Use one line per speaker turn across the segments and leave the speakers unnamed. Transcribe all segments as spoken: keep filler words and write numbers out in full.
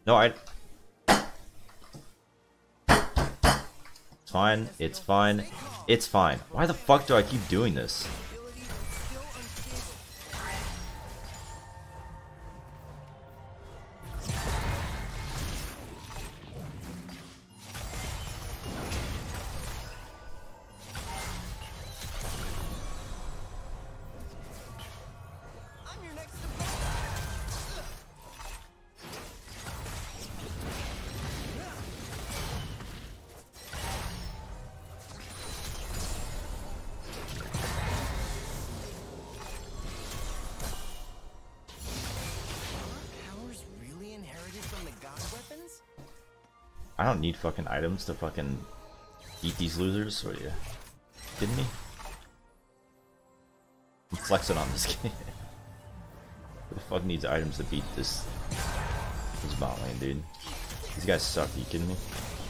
No, I... It's fine, it's fine, it's fine. Why the fuck do I keep doing this? I don't need fucking items to fucking eat these losers. What are you kidding me? I'm flexing on this game. Who the fuck needs items to beat this this bot lane, dude? These guys suck. Are you kidding me?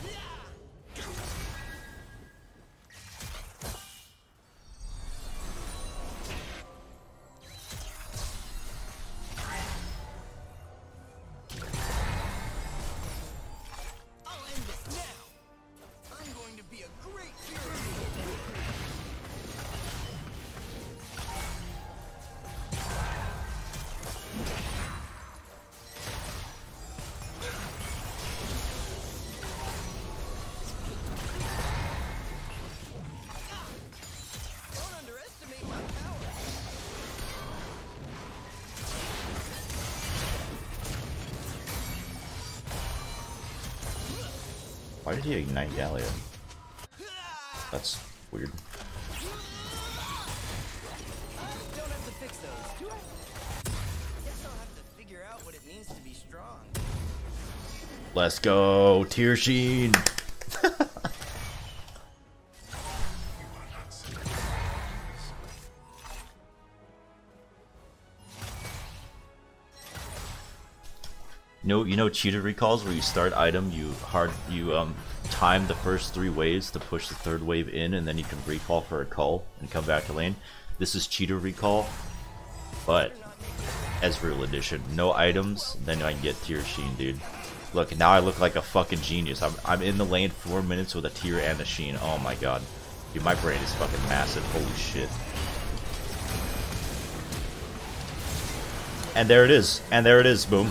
Why did he ignite Gallia? That's weird.
Don't have to fix those, do I? Guess I'll have to figure out what it means to be strong.
Let's go, Tear Sheen! You know, you know cheater recalls where you start item, you hard, you um time the first three waves to push the third wave in, and then you can recall for a cull and come back to lane. This is cheater recall, but Ezreal edition. No items, then I can get Tear Sheen, dude. Look, now I look like a fucking genius. I'm I'm in the lane four minutes with a Tear and a Sheen. Oh my god, dude, my brain is fucking massive. Holy shit! And there it is. And there it is. Boom.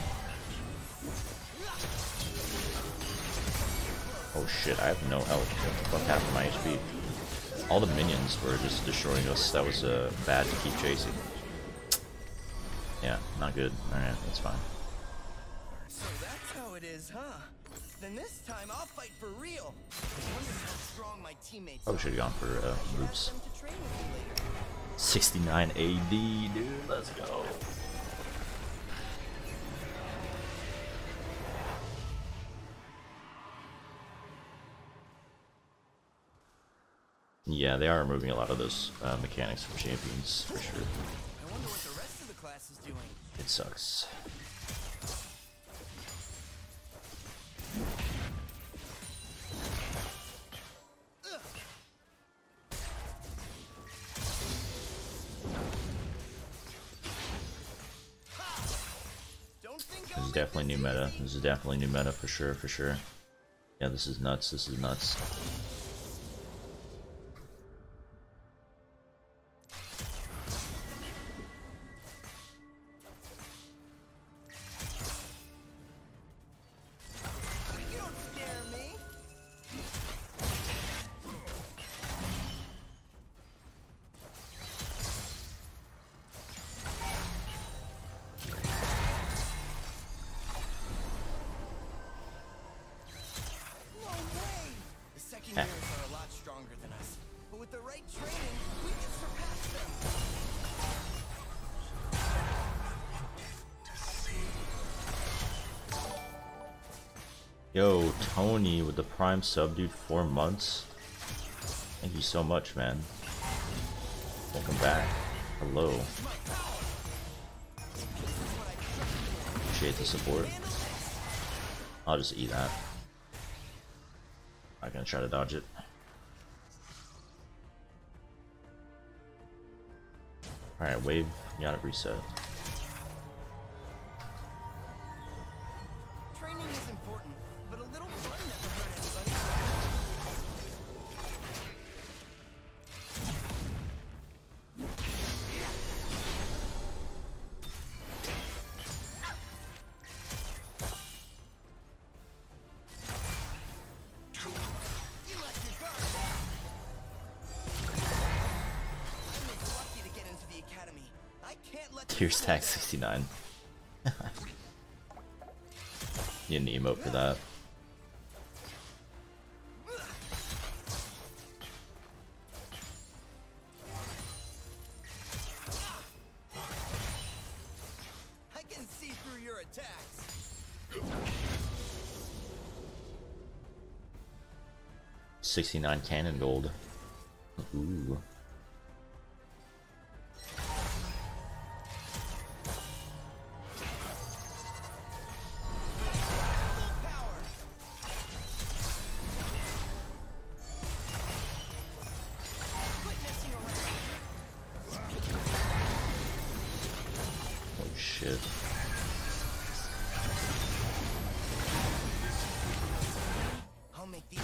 Oh shit, I have no health. What the fuck happened to my H P? All the minions were just destroying us. That was uh, bad to keep chasing. Yeah, not good. Alright, that's fine.
So that's how it is, huh? Then this time I'll fight for real. I wonder how strong my teammates
Probably should have gone for uh, Roots.
them to train with me later.
sixty-nine A D, dude. Let's go. Yeah, they are removing a lot of those uh, mechanics from champions, for sure.
I wonder what the rest of the class is doing.
It sucks. This is definitely new meta. This is definitely new meta for sure, for sure. Yeah, this is nuts. This is nuts.
Secondaries are a lot stronger than us, but with the right training, we can surpass them.
Yo, Tony with the Prime sub, dude, four months. Thank you so much, man. Welcome back. Hello. Appreciate the support. I'll just eat that. I'm gonna try to dodge it. Alright, wave, you gotta reset. Pierce tag sixty-nine. You need an emote for that.
I can see through your attacks.
sixty-nine cannon gold. Ooh. Oh shit.
I'll make these.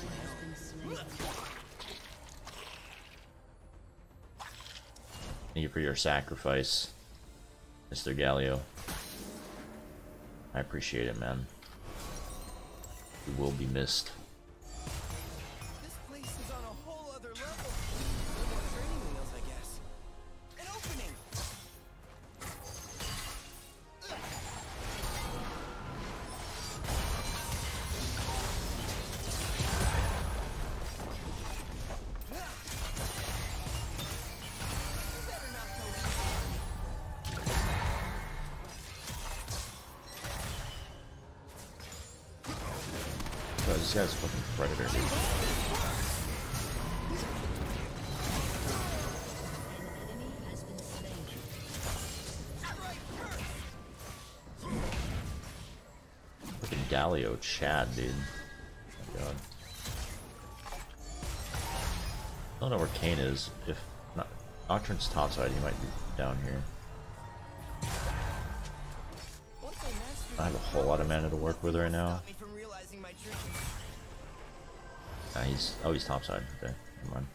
Thank you for your sacrifice, Mister Galio. I appreciate it, man. You will be missed.
This place is on a whole other level. No more training wheels, I guess. An opening. Better not go
Bro, this guy's a fucking predator, dude. Fucking Galio Chad, dude. Oh my god. I don't know where Kane is. If not, Nocturne's topside, he might be down here.
Once I master
I have a whole lot of mana to work with right now.
stop me from realizing my trick.
Nah, he's oh he's topside. Okay, never mind.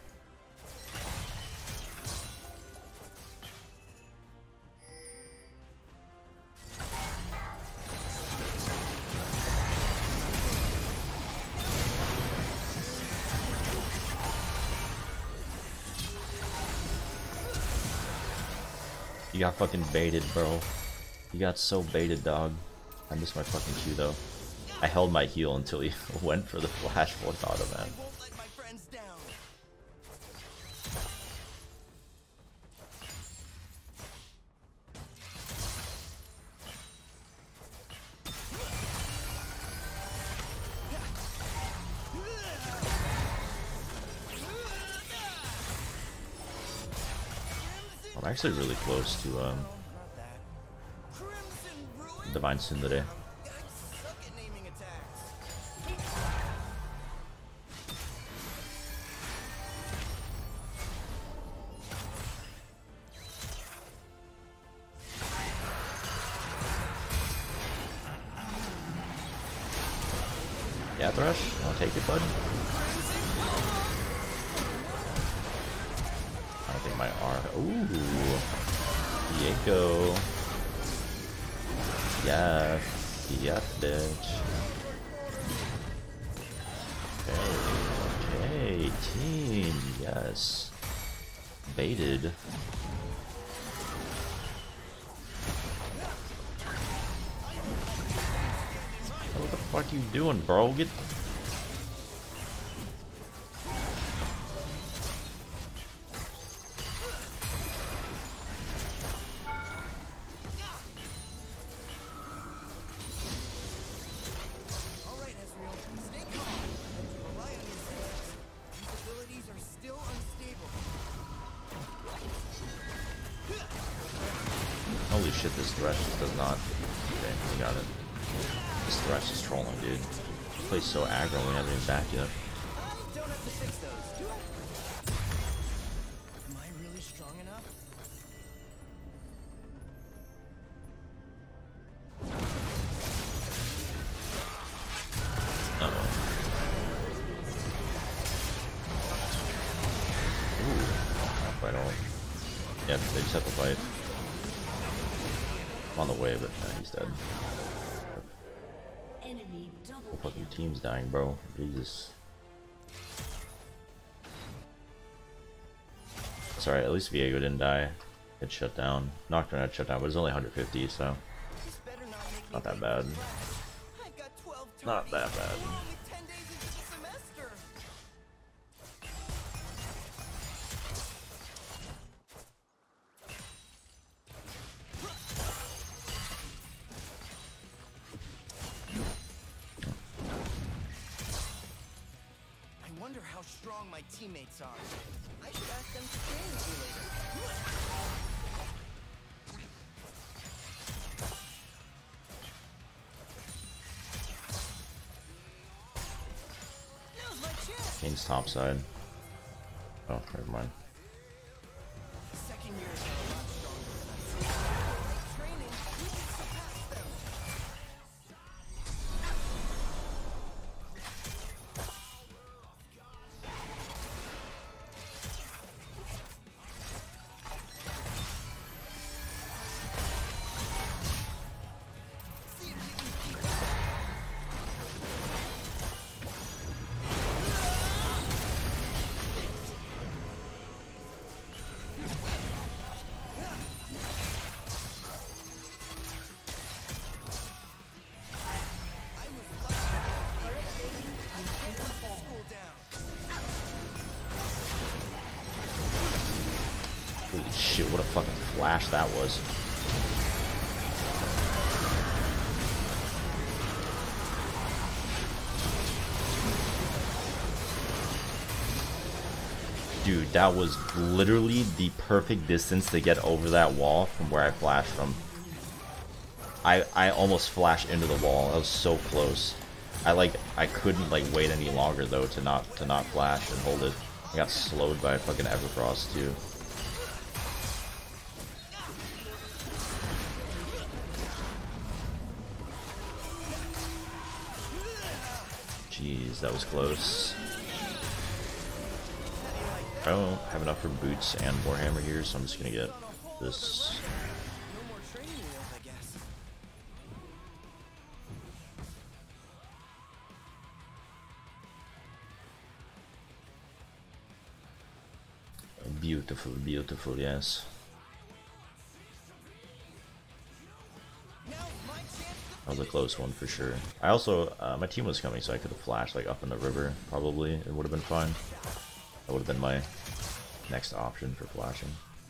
You got fucking baited, bro. You got so baited, dog. I missed my fucking Q though. I held my heal until he went for the flash fourth auto, man.
I won't let my friends down.
I'm actually really close to um
Not that. Crimson Ruin?
Divine Tsundere.
I suck at naming attacks.
Yeah, Thresh, you wanna take it, bud? I don't think my R. Ooh, Diego. Yeah, yeah, bitch. Okay, okay, team, yes. Baited. What the fuck you doing, bro? Get.
Alright, Ezreal, stay calm. Rely on your senses. These abilities are still unstable.
Holy shit, this Thresh does not. Okay, we got it. This Thresh is trolling, dude. This plays so aggro, we haven't even backed yet.
I don't have to fix those, do I? Am I really strong enough?
Uh oh. Ooh, not quite all. Yeah, they just have to fight. I'm on the way, but uh, he's dead.
Enemy double
Whole fucking team's dying, bro. Jesus. Sorry, at least Viego didn't die. Get shut down. Not gonna shut down, but it's only one hundred fifty, so
This better not make me
not that
wait.
bad.
I've got twelve
Not that
tourneys.
bad.
We're only ten days into the semester. I wonder how strong my teammates are. I should ask them to train with me later. Now's my chance.
King's top side. Oh, never mind.
Second years are a lot stronger than us. Training, we can surpass them. See if you can keep up. I was lucky. Cool down.
Holy shit, what a fucking flash that was. Dude, that was literally the perfect distance to get over that wall from where I flashed from. I I almost flashed into the wall. I was so close. I like I couldn't like wait any longer though to not to not flash and hold it. I got slowed by fucking Everfrost too. Jeez, that was close. I don't have enough for boots and Warhammer here, so I'm just gonna get this.
No more training wheels, I guess.
Beautiful, beautiful, yes.
Now's my chance to
That was a close one for sure. I also, uh, my team was coming, so I could have flashed like up in the river, probably. It would have been fine. That would have been my next option for flashing.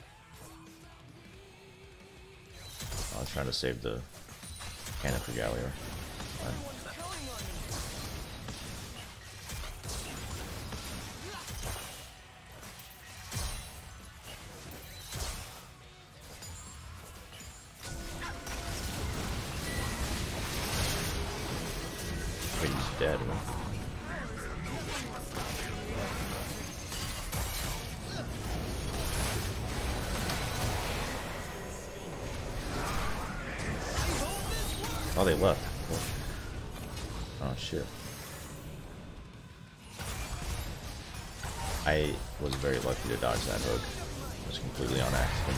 I was trying to save the cannon for Gallier. Fine.
Everyone's counting on me.
Wait, he's dead. Huh? Oh, they left. Cool. Oh shit. I was very lucky to dodge that hook. It was completely on accident.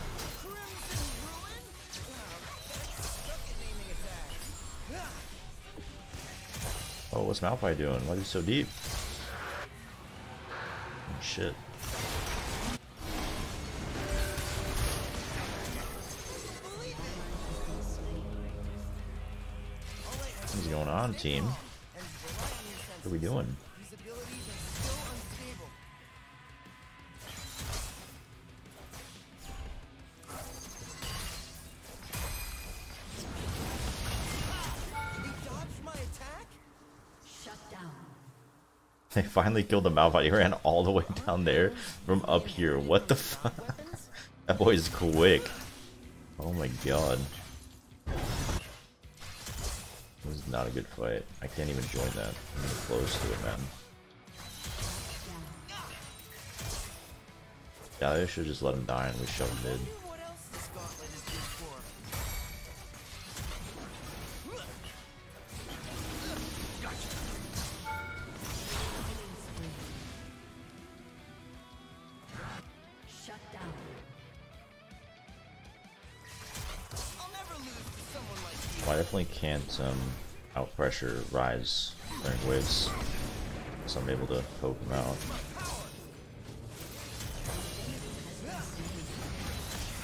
Oh, what's Malphite doing? Why is he so deep? Oh shit. What's going on, team? What are we doing?
These abilities are still unstable. He dodged my attack?
Shut down.
They finally killed the Malphite. He ran all the way down there from up here. What the fuck? That boy's quick. Oh my god. This is not a good fight. I can't even join that. I'm even close to it, man. Yeah, they should just let him die and we shove him mid.
What else this gauntlet is good for?
Shut down.
I'll never lose to someone like you.
Well, I definitely can't um, out pressure Rise during waves, so I'm able to poke him out.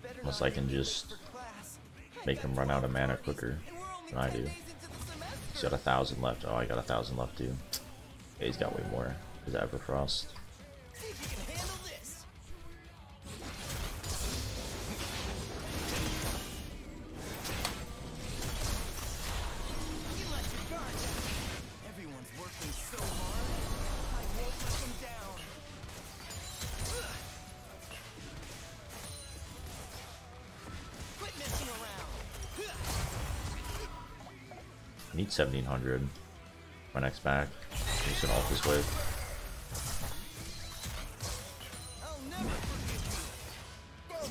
Unless I can just make him run out of mana quicker than I do. He's got a thousand left. Oh, I got a thousand left too. Yeah, he's got way more. His Everfrost.
See if you can handle this. You let your guard down. Everyone's working so hard. I won't let them down. Quit messing around.
I need seventeen hundred. My next back. I'm just gonna ult this wave.
I'll never forgive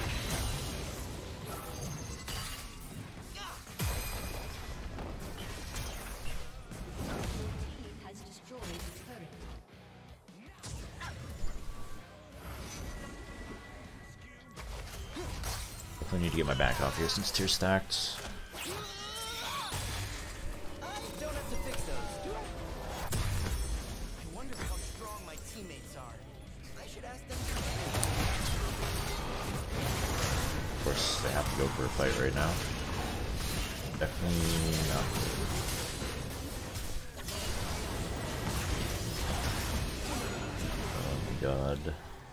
Team has destroyed the turret.
I need to get my back off here since tier stacked.
I don't have to fix those, do I? I wonder how strong my teammates are. I should ask them to.
Of course, they have to go for a fight right now. Definitely not. Oh my god.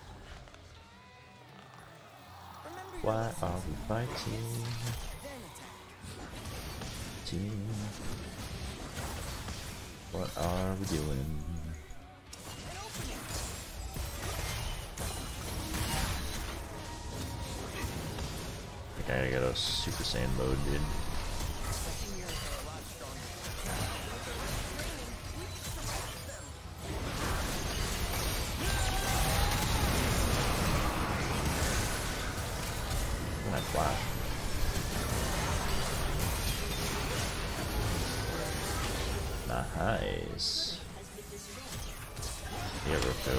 Why are we fighting? Team. What are we doing? I gotta get a Super Saiyan mode, dude. And I flash. Nice. Yeah, refill.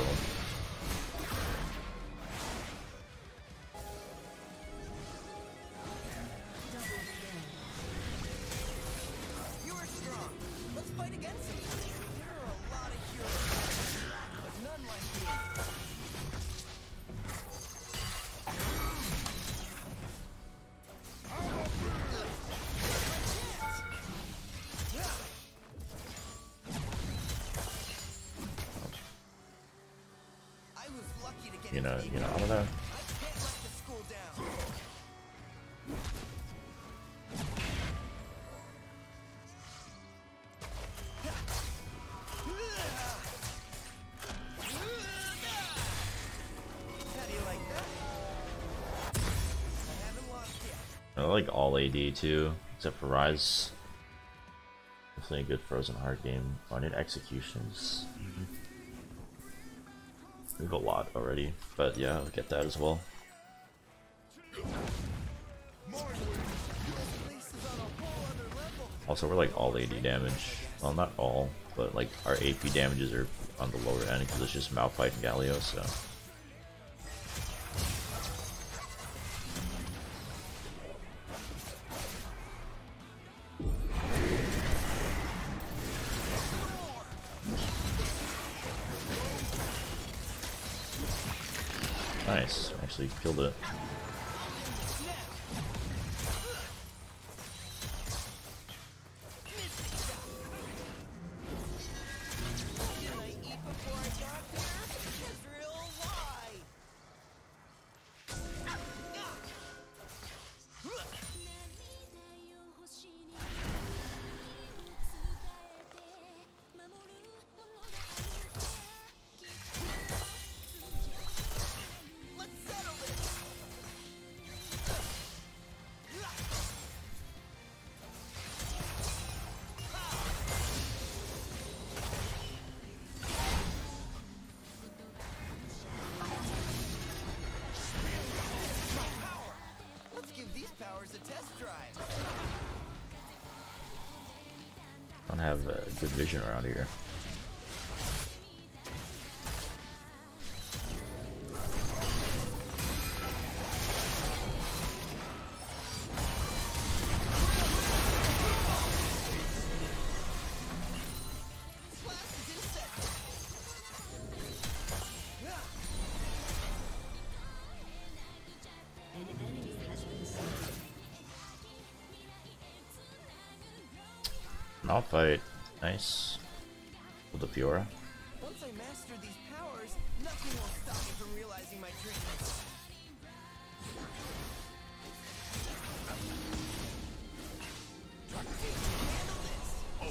You are strong. Let's fight against them. There are a lot of heroes, but none like you. I was lucky to get
You know,
into
you know, I don't
I
know.
can't let the school down. How do you like that? I haven't lost yet.
I like all A D too, except for Rise. Definitely a good Frozen Heart game. Oh, I need executions. We have a lot already, but yeah, I'll get that as well. Also, we're like all A D damage. Well, not all, but like our A P damages are on the lower end because it's just Malphite and Galio, so. Nice, actually killed it.
Can I eat before I got here? Ezreal, why? Let's settle this. Let's give these powers a test drive.
I don't have uh, good vision around here.
Class is in session.
An enemy
I'll fight. Nice. With the Fiora.
Once I master these powers, nothing will stop me from realizing my dreams. Handle this. Oh.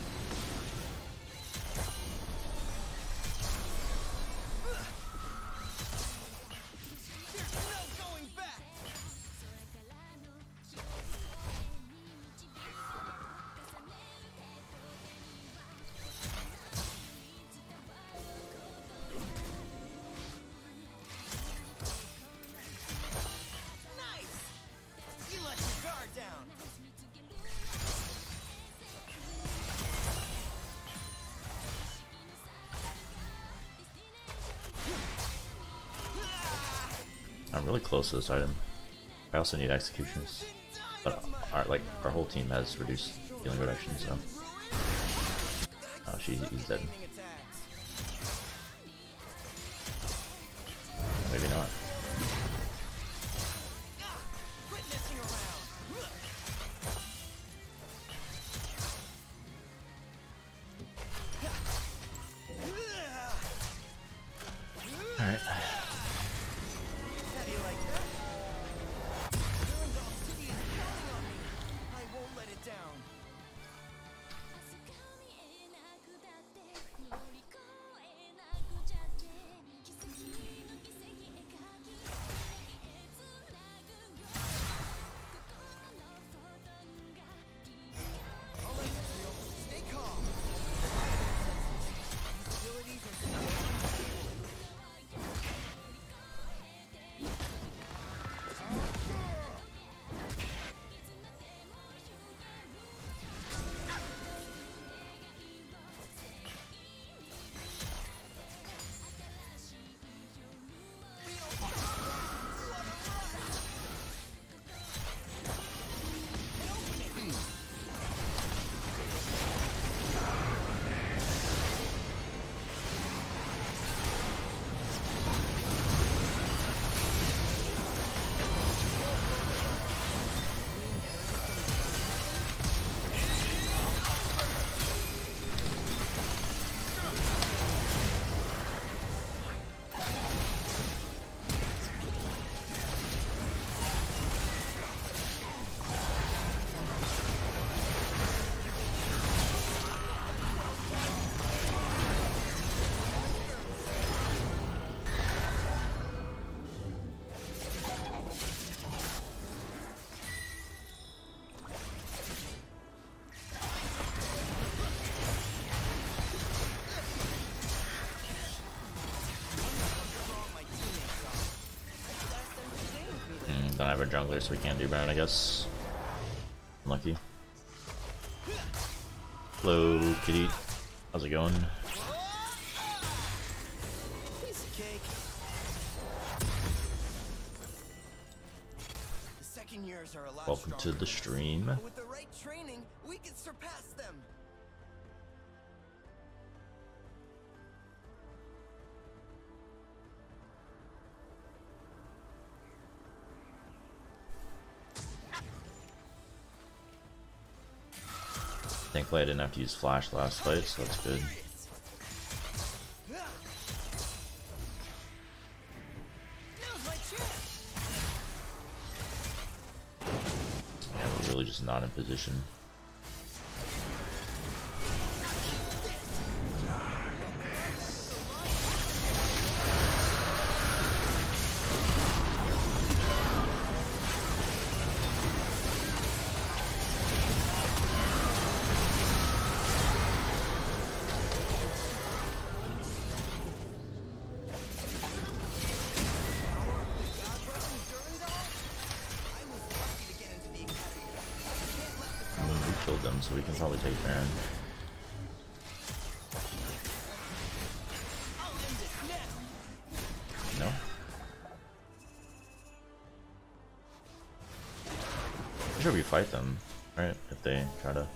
There's no going back. Nice. You let your guard down.
I'm really close to this item. I also need executions, but our like our whole team has reduced healing reduction, so. Oh, she, he's dead. Maybe not.
Quit messing around.
All right.
How do you like that? Durandal City is counting on me. I won't let it down. All right, Ezreal, stay calm. Abilities and
Mm, don't have a jungler, so we can't do Baron, I guess. Lucky. Hello, kitty. How's it going?
piece of cake. The second years are a lot
Welcome to
stronger.
the stream.
But with the right training, we can surpass them.
Thankfully I didn't have to use flash last fight, so that's good.
Now's my chance.
Yeah, we're really just not in position. I mean, we killed them, so we can probably take Baron. No? I'm sure we fight them, right? If they try to.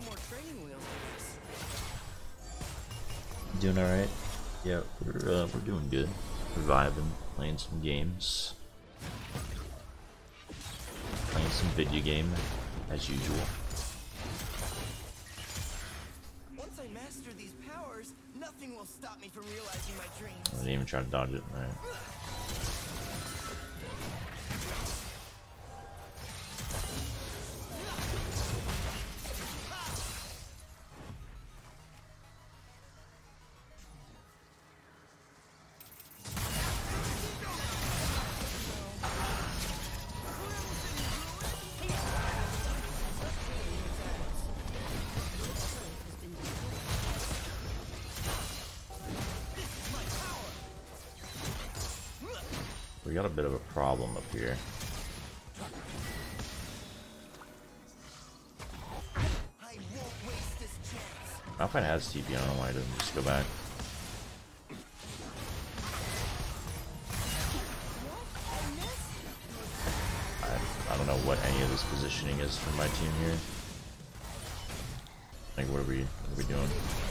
more training wheels to this.
Doing alright? Yeah, we're, uh, we're doing good. We're vibing, playing some games. Playing some video game, as usual.
Once I master these powers, nothing will stop me from realizing my dreams.
I didn't even try to dodge it. Alright. We got a bit of a problem up here.
I won't waste this chance.
Alpine has T P, I don't know why I didn't just go back. I, I don't know what any of this positioning is for my team here. Like, what are we, what are we doing?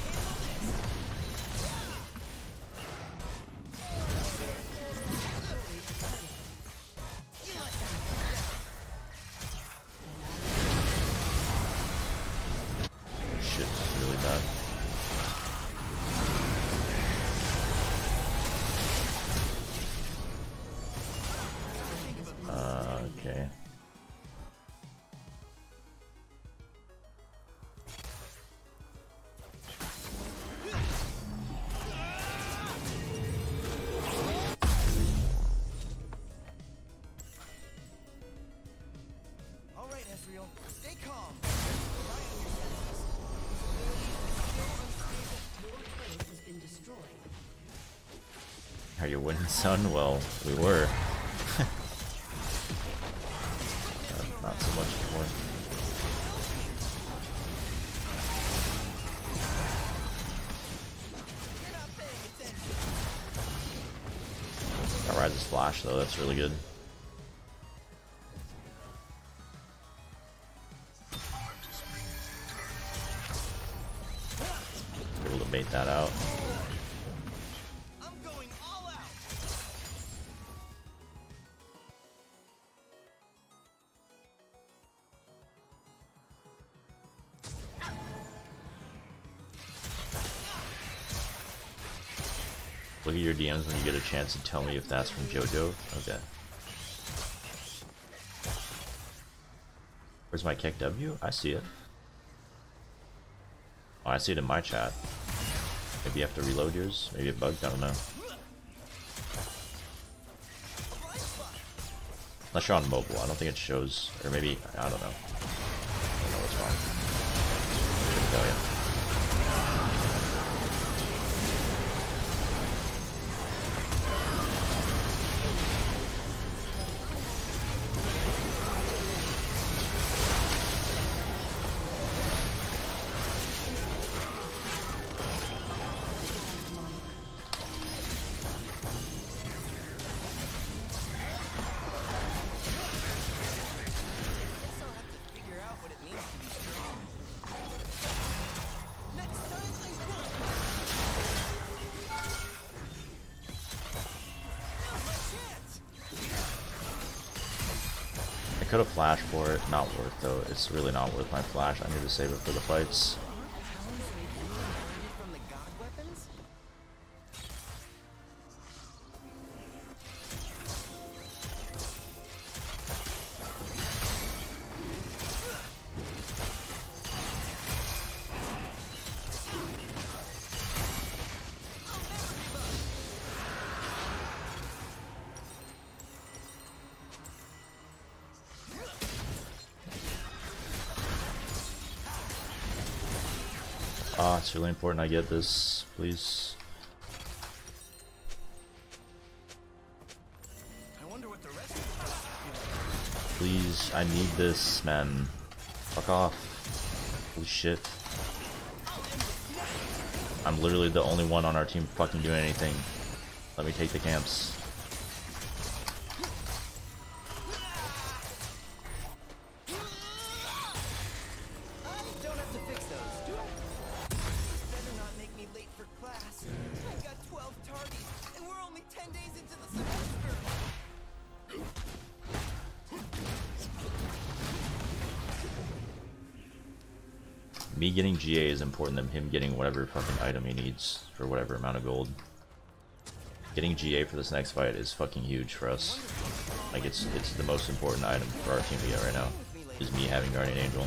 Shit, really bad. Uh, okay.
All right, Ezreal, stay calm.
Has been destroyed.
Are you winning, son? Well, we were. uh, not so much anymore. Got Rise's flash though, that's really good. Able to bait that out.
I'm going all out.
Look at your D Ms when you get a chance and tell me if that's from JoJo. Okay. Where's my kick W? I see it. Oh, I see it in my chat. Maybe you have to reload yours. Maybe it bugged. I don't know. Unless you're on mobile, I don't think it shows. Or maybe I don't know. I don't know what's wrong. Couldn't tell you.
Guess I'll have to figure out what it means to be strong. Next time I win. Now's my chance.
I could have flashed for it. Not worth though. It's really not worth my flash. I need to save it for the fights.
From the god weapons?
Ah, it's really important I get this, please.
I wonder what the rest of the
Please, I need this, man. Fuck off. Holy shit. I'm literally the only one on our team fucking doing anything. Let me take the camps.
I don't have to fix that.
Me getting G A is important than him getting whatever fucking item he needs for whatever amount of gold. Getting G A for this next fight is fucking huge for us. Like, it's it's the most important item for our team to get right now, is me having Guardian Angel.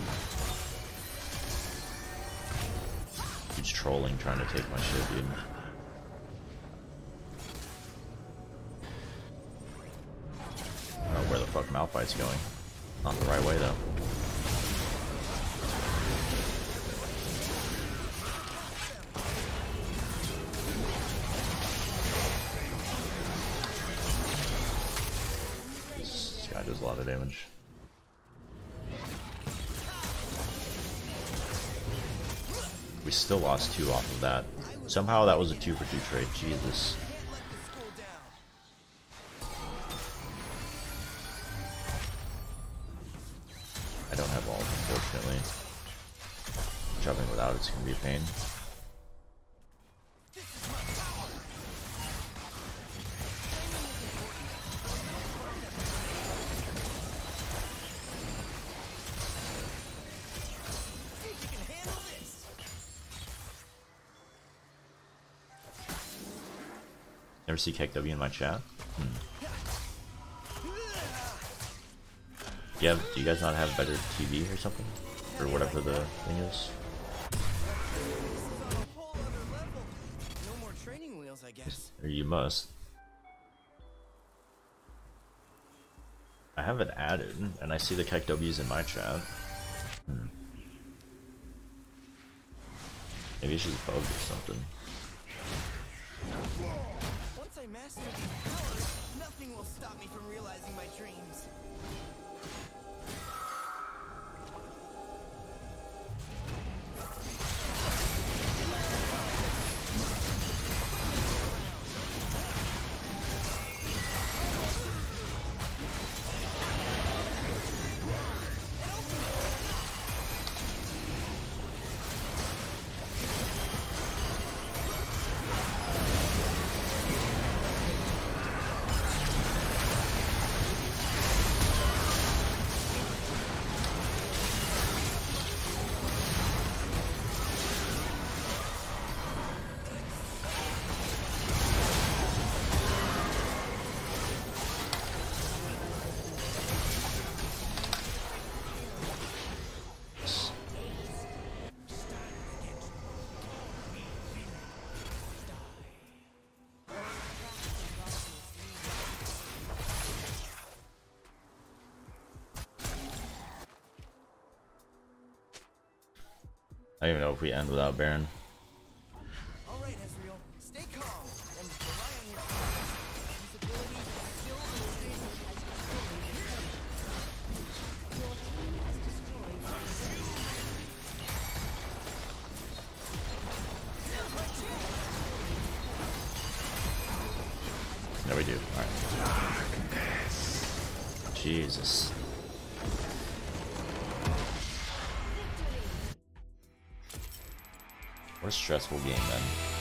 He's trolling, trying to take my shit, dude. I don't know where the fuck Malphite's going. Not the right way, though. This guy does a lot of damage. We still lost two off of that. Somehow that was a two for two trade. Jesus. I don't have ult, unfortunately. Jumping without it's gonna be a pain. Never see K W in my chat? Hmm. Do you, have, do you guys not have better T V or something? Or whatever the thing is?
No more training wheels, I guess.
Or you must. I have it added, and I see the K Ws in my chat. Hmm. Maybe it's just bugged or something.
Once I master these powers, nothing will stop me from realizing my dreams.
I don't even know if we end without Baron.
All right, Ezreal, stay calm and rely on your His ability is still
No, we do. Alright. Jesus. What a stressful game, then.